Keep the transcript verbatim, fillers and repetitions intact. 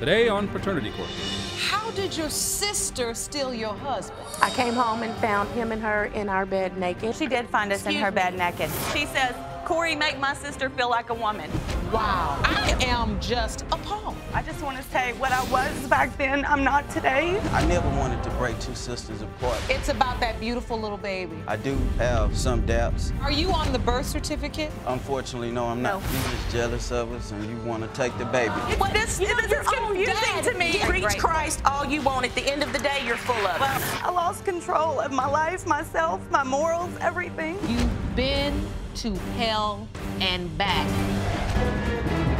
Today on Paternity Court. How did your sister steal your husband? I came home and found him and her in our bed naked. She did find us Excuse in her me. bed naked. She says, Corey, make my sister feel like a woman. Wow. I am just appalled. I just want to say what I was back then, I'm not today. I never wanted to break two sisters apart. It's about that beautiful little baby. I do have some doubts. Are you on the birth certificate? Unfortunately, no, I'm not. No. You're just jealous of us and you want to take the baby. What this, You know, this your is own confusing dad to me. did Preach Christ all you want. At the end of the day, you're full of it. Well, I lost control of my life, myself, my morals, everything. You've been to hell and back.